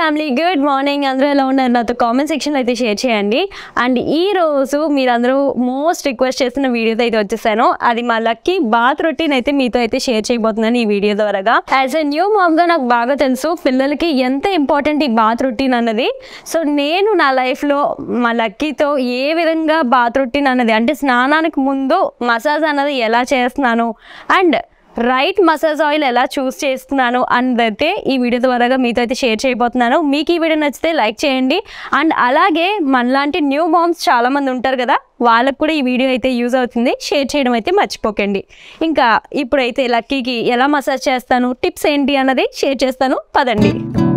Family good morning. అందరూ ఎలా ఉన్నారు? నాతో కామెంట్ సెక్షన్లో అయితే షేర్ చేయండి. అండ్ ఈ రోజు మీరందరూ మోస్ట్ రిక్వెస్ట్ చేస్తున్న వీడియోతో అయితే వచ్చేసాను. అది మా లక్కీ బాత్ రొటీన్ అయితే మీతో అయితే షేర్ చేయబోతున్నాను ఈ వీడియో ద్వారా. యాజ్ ఎ న్యూ మామ్గా నాకు బాగా తెలుసు పిల్లలకి ఎంత ఇంపార్టెంట్ ఈ బాత్ రొటీన్ అన్నది. సో నేను నా లైఫ్లో మా లక్కీతో ఏ విధంగా బాత్ రొటీన్ అన్నది అంటే స్నానానికి ముందు మసాజ్ అన్నది ఎలా చేస్తున్నాను అండ్ రైట్ మసాజ్ ఆయిల్ ఎలా చూస్ చేస్తున్నాను అన్నదైతే ఈ వీడియో ద్వారా మీతో అయితే షేర్ చేయబోతున్నాను. మీకు ఈ వీడియో నచ్చితే లైక్ చేయండి. అండ్ అలాగే మనలాంటి న్యూ మామ్స్ చాలామంది ఉంటారు కదా, వాళ్ళకు కూడా ఈ వీడియో అయితే యూజ్ అవుతుంది. షేర్ చేయడం అయితే మర్చిపోకండి. ఇంకా ఇప్పుడైతే లక్కీకి ఎలా మసాజ్ చేస్తాను, టిప్స్ ఏంటి అన్నది షేర్ చేస్తాను. పదండి.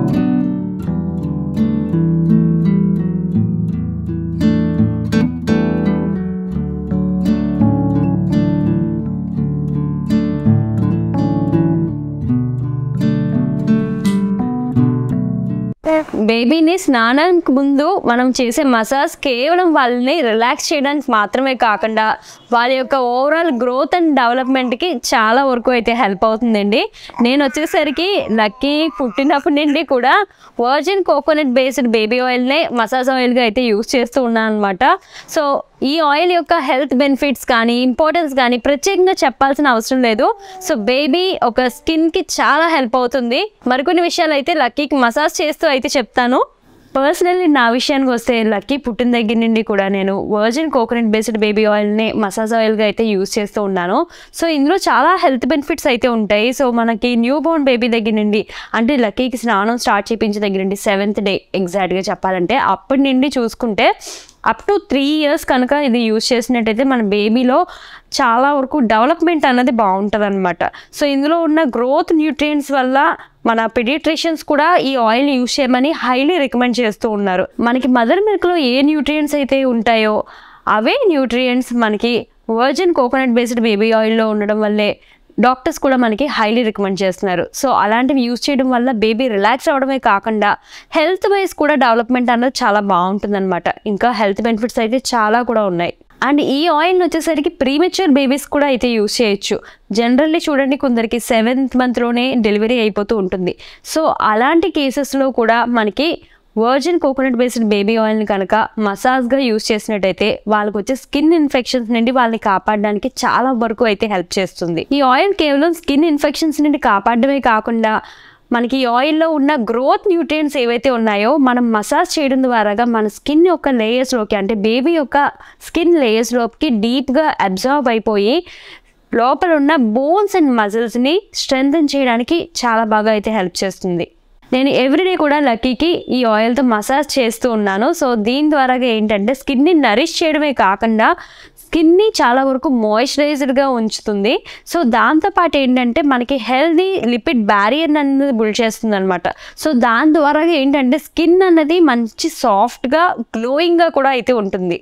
బేబీని స్నానానికి ముందు మనం చేసే మసాజ్ కేవలం వాళ్ళని రిలాక్స్ చేయడానికి మాత్రమే కాకుండా వాళ్ళ యొక్క ఓవరాల్ గ్రోత్ అండ్ డెవలప్మెంట్కి చాలా వరకు అయితే హెల్ప్ అవుతుందండి. నేను వచ్చేసరికి లక్కీ పుట్టినప్పటి నుండి కూడా వర్జిన్ కోకోనట్ బేస్డ్ బేబీ ఆయిల్నే మసాజ్ ఆయిల్గా అయితే యూజ్ చేస్తూ ఉన్నాను అనమాట. సో ఈ ఆయిల్ యొక్క హెల్త్ బెనిఫిట్స్ కానీ ఇంపార్టెన్స్ కానీ ప్రత్యేకంగా చెప్పాల్సిన అవసరం లేదు. సో బేబీ ఒక స్కిన్కి చాలా హెల్ప్ అవుతుంది. మరికొన్ని విషయాలు అయితే లక్కీకి మసాజ్ చేస్తూ అయితే చెప్తాను. పర్సనల్లీ నా విషయానికి వస్తే లక్కీ పుట్టిన దగ్గర నుండి కూడా నేను వర్జిన్ కోకోనట్ బేస్డ్ బేబీ ఆయిల్ని మసాజ్ ఆయిల్గా అయితే యూజ్ చేస్తూ ఉన్నాను. సో ఇందులో చాలా హెల్త్ బెనిఫిట్స్ అయితే ఉంటాయి. సో మనకి న్యూ బోర్న్ బేబీ దగ్గర నుండి అంటే లక్కీకి స్నానం స్టార్ట్ చేయించిన దగ్గర నుండి 7th డే ఎగ్జాక్ట్గా చెప్పాలంటే అప్పటి నుండి చూసుకుంటే అప్ టు 3 years కనుక ఇది యూజ్ చేసినట్టయితే మన బేబీలో చాలా వరకు డెవలప్మెంట్ అన్నది బాగుంటుంది అనమాట. సో ఇందులో ఉన్న గ్రోత్ న్యూట్రియంట్స్ వల్ల మన పీడియాట్రిషియన్స్ కూడా ఈ ఆయిల్ యూజ్ చేయమని హైలీ రికమెండ్ చేస్తూ ఉన్నారు. మనకి మదర్ మిల్క్లో ఏ న్యూట్రియంట్స్ అయితే ఉంటాయో అవే న్యూట్రియంట్స్ మనకి వర్జిన్ కోకోనట్ బేస్డ్ బేబీ ఆయిల్లో ఉండడం వల్లే డాక్టర్స్ కూడా మనకి హైలీ రికమెండ్ చేస్తున్నారు. సో అలాంటివి యూజ్ చేయడం వల్ల బేబీ రిలాక్స్ అవడమే కాకుండా హెల్త్ వైజ్ కూడా డెవలప్మెంట్ అన్నది చాలా బాగుంటుంది అనమాట. ఇంకా హెల్త్ బెనిఫిట్స్ అయితే చాలా కూడా ఉన్నాయి. అండ్ ఈ ఆయిల్ వచ్చేసరికి ప్రీమెచ్యూర్ బేబీస్ కూడా అయితే యూజ్ చేయొచ్చు. జనరల్లీ చూడండి కొందరికి 7th monthలోనే డెలివరీ అయిపోతూ ఉంటుంది. సో అలాంటి కేసెస్లో కూడా మనకి వర్జిన్ కోకోనట్ బేస్డ్ బేబీ ఆయిల్ని కనుక మసాజ్గా యూజ్ చేసినట్టయితే వాళ్ళకి వచ్చే స్కిన్ ఇన్ఫెక్షన్స్ నుండి వాళ్ళని కాపాడడానికి చాలా వరకు అయితే హెల్ప్ చేస్తుంది. ఈ ఆయిల్ కేవలం స్కిన్ ఇన్ఫెక్షన్స్ నుండి కాపాడమే కాకుండా మనకి ఈ ఆయిల్లో ఉన్న గ్రోత్ న్యూట్రియంట్స్ ఏవైతే ఉన్నాయో మనం మసాజ్ చేయడం ద్వారాగా మన స్కిన్ యొక్క లేయర్స్లోకి అంటే బేబీ యొక్క స్కిన్ లేయర్స్లోకి డీప్గా అబ్జర్వ్ అయిపోయి లోపల ఉన్న బోన్స్ అండ్ మజిల్స్ని స్ట్రెంథెన్ చేయడానికి చాలా బాగా అయితే హెల్ప్ చేస్తుంది. నేను ఎవ్రీడే కూడా లక్కీకి ఈ ఆయిల్తో మసాజ్ చేస్తూ ఉన్నాను. సో దీని ద్వారా ఏంటంటే స్కిన్ని నరిష్ చేయడమే కాకుండా స్కిన్ని చాలా వరకు మాయిశ్చరైజ్డ్గా ఉంచుతుంది. సో దాంతోపాటు ఏంటంటే మనకి హెల్దీ లిపిడ్ బ్యారియర్ అనేది బిల్డ్ చేస్తుంది అనమాట. సో దాని ద్వారా ఏంటంటే స్కిన్ అన్నది మంచి సాఫ్ట్గా గ్లోయింగ్గా కూడా అయితే ఉంటుంది.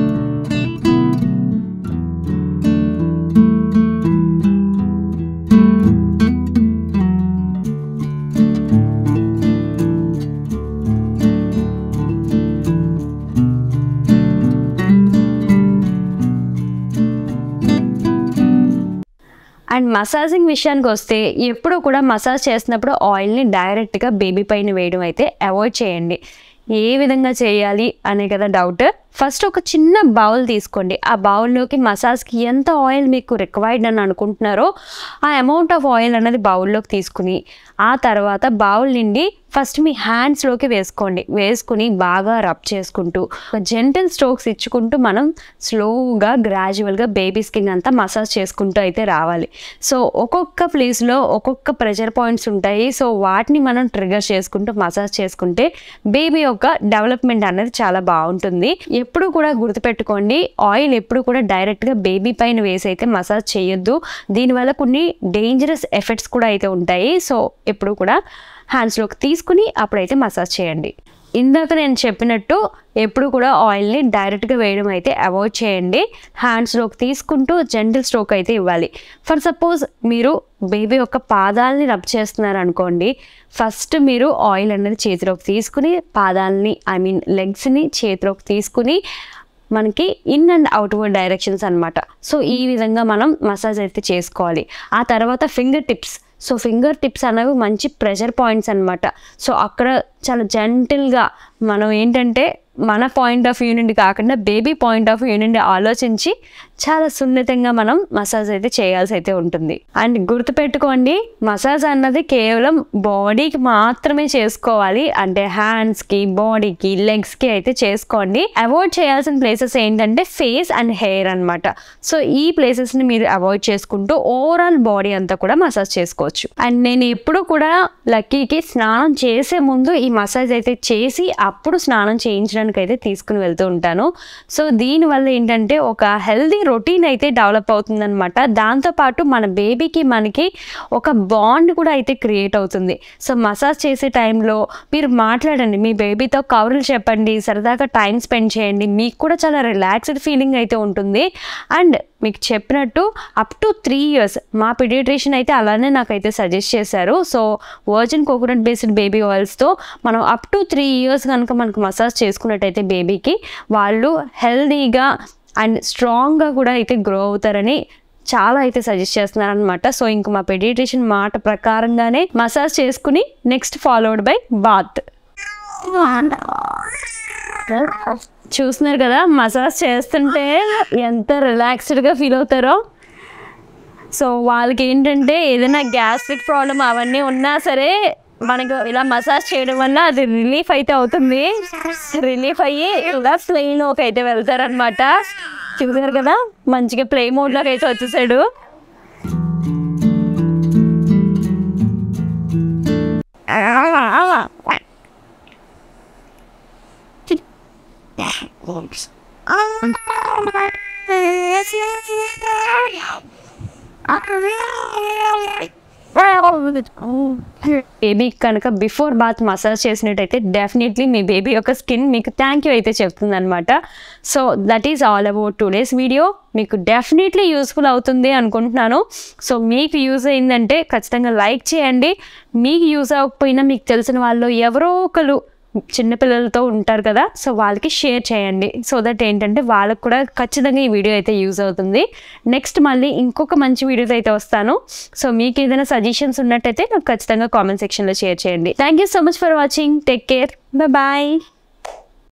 అండ్ మసాజింగ్ విషయానికి వస్తే ఎప్పుడు కూడా మసాజ్ చేసినప్పుడు ఆయిల్ని డైరెక్ట్గా బేబీ పైన వేయడం అయితే అవాయిడ్ చేయండి. ఏ విధంగా చేయాలి అనే కదా డౌట్. ఫస్ట్ ఒక చిన్న బౌల్ తీసుకోండి. ఆ బౌల్లోకి మసాజ్కి ఎంత ఆయిల్ మీకు రిక్వైర్డ్ అని అనుకుంటున్నారో ఆ అమౌంట్ ఆఫ్ ఆయిల్ అనేది బౌల్లోకి తీసుకుని ఆ తర్వాత బౌల్ నిండి ఫస్ట్ మీ హ్యాండ్స్లోకి వేసుకుని బాగా రబ్ చేసుకుంటూ జెంటల్ స్ట్రోక్స్ ఇచ్చుకుంటూ మనం స్లోగా గ్రాడ్యువల్గా బేబీ స్కిన్ అంతా మసాజ్ చేసుకుంటూ అయితే రావాలి. సో ఒక్కొక్క ప్లేస్లో ఒక్కొక్క ప్రెషర్ పాయింట్స్ ఉంటాయి. సో వాటిని మనం ట్రిగర్ చేసుకుంటూ మసాజ్ చేసుకుంటే బేబీ యొక్క డెవలప్మెంట్ అనేది చాలా బాగుంటుంది. ఎప్పుడు కూడా గుర్తుపెట్టుకోండి, ఆయిల్ ఎప్పుడు కూడా డైరెక్ట్గా బేబీ పైన వేసి అయితే మసాజ్ చేయొద్దు. దీనివల్ల కొన్ని డేంజరస్ ఎఫెక్ట్స్ కూడా అయితే ఉంటాయి. సో ఎప్పుడు కూడా హ్యాండ్స్లోకి తీసుకుని అప్పుడైతే మసాజ్ చేయండి. ఇందాక నేను చెప్పినట్టు ఎప్పుడు కూడా ఆయిల్ని డైరెక్ట్గా వేయడం అయితే అవాయిడ్ చేయండి. హ్యాండ్స్లోకి తీసుకుంటూ జెంటల్ స్ట్రోక్ అయితే ఇవ్వాలి. ఫర్ సపోజ్ మీరు బేబీ యొక్క పాదాలని రబ్ చేస్తున్నారు అనుకోండి, ఫస్ట్ మీరు ఆయిల్ అనేది చేతిలోకి తీసుకుని పాదాలని లెగ్స్ని చేతిలోకి తీసుకుని మనకి ఇన్ అండ్ అవుట్వర్డ్ డైరెక్షన్స్ అనమాట. సో ఈ విధంగా మనం మసాజ్ అయితే చేసుకోవాలి. ఆ తర్వాత finger tips so finger tips అనేవి మంచి ప్రెషర్ పాయింట్స్ అనమాట. సో అక్కడ చాలా జెంటిల్గా మనం ఏంటంటే మన పాయింట్ ఆఫ్ వ్యూ నుండి కాకుండా బేబీ పాయింట్ ఆఫ్ వ్యూ నుండి ఆలోచించి చాలా సున్నితంగా మనం మసాజ్ అయితే చేయాల్సి అయితే ఉంటుంది. అండ్ గుర్తుపెట్టుకోండి, మసాజ్ అన్నది కేవలం బాడీకి మాత్రమే చేసుకోవాలి. అంటే హ్యాండ్స్కి, బాడీకి, లెగ్స్కి అయితే చేసుకోండి. అవాయిడ్ చేయాల్సిన ప్లేసెస్ ఏంటంటే ఫేస్ అండ్ హెయిర్ అనమాట. సో ఈ ప్లేసెస్ని మీరు అవాయిడ్ చేసుకుంటూ ఓవరాల్ బాడీ అంతా కూడా మసాజ్ చేసుకోవచ్చు. అండ్ నేను ఎప్పుడు కూడా లక్కీకి స్నానం చేసే ముందు ఈ మసాజ్ అయితే చేసి అప్పుడు స్నానం చేయించడానికి అయితే తీసుకుని వెళ్తూ ఉంటాను. సో దీనివల్ల ఏంటంటే ఒక హెల్దీ రొటీన్ అయితే డెవలప్ అవుతుందన్నమాట. దాంతోపాటు మన బేబీకి మనకి ఒక బాండ్ కూడా అయితే క్రియేట్ అవుతుంది. సో మసాజ్ చేసే టైంలో మీరు మాట్లాడండి, మీ బేబీతో కవర్లు చెప్పండి, సరదాగా టైం స్పెండ్ చేయండి. మీకు కూడా చాలా రిలాక్స్డ్ ఫీలింగ్ అయితే ఉంటుంది. అండ్ మీకు చెప్పినట్టు అప్ టు 3 years మా పీడియాట్రిషియన్ అయితే అలానే నాకైతే సజెస్ట్ చేశారు. So virgin coconut based baby ఆయిల్స్తో మనం అప్ టు 3 years కనుక మనకు మసాజ్ చేసుకున్నట్టయితే బేబీకి వాళ్ళు హెల్దీగా అండ్ స్ట్రాంగ్గా కూడా అయితే గ్రో అవుతారని చాలా అయితే సజెస్ట్ చేస్తున్నారు అనమాట. సో ఇంక మా పీడియాట్రిషియన్ మాట ప్రకారంగానే మసాజ్ చేసుకుని నెక్స్ట్ ఫాలోడ్ బై బాత్. చూస్తున్నారు కదా మసాజ్ చేస్తుంటే ఎంత రిలాక్స్డ్గా ఫీల్ అవుతారో. సో వాళ్ళకి ఏంటంటే ఏదైనా గ్యాస్ట్రిక్ ప్రాబ్లం అవన్నీ ఉన్నా సరే మనకు ఇలా మసాజ్ చేయడం వల్ల అది రిలీఫ్ అయితే అవుతుంది. రిలీఫ్ అయ్యి ఇలా ప్లేలోకి అయితే వెళ్తారనమాట. చూసారు కదా మంచిగా ప్లే మోడ్లోకి అయితే వచ్చేసాడు. బేబీ కనుక బిఫోర్ బాత్ మసాజ్ చేసినట్టయితే డెఫినెట్లీ మీ బేబీ యొక్క స్కిన్ మీకు థ్యాంక్ యూ అయితే చెప్తుంది అనమాట. So that is all about today's video. మీకు డెఫినెట్లీ యూస్ఫుల్ అవుతుంది అనుకుంటున్నాను. సో మీకు యూజ్ అయిందంటే ఖచ్చితంగా లైక్ చేయండి. మీకు యూజ్ అవ్వకపోయినా మీకు తెలిసిన వాళ్ళు ఎవరో ఒకరు చిన్నపిల్లలతో ఉంటారు కదా, సో వాళ్ళకి షేర్ చేయండి. సో దట్ ఏంటంటే వాళ్ళకు కూడా ఖచ్చితంగా ఈ వీడియో అయితే యూజ్ అవుతుంది. నెక్స్ట్ మళ్ళీ ఇంకొక మంచి వీడియోస్ అయితే వస్తాను. సో మీకు ఏదైనా సజెషన్స్ ఉన్నట్టయితే నాకు ఖచ్చితంగా కామెంట్ సెక్షన్లో షేర్ చేయండి. Thank you so much for watching. Take care. Bye.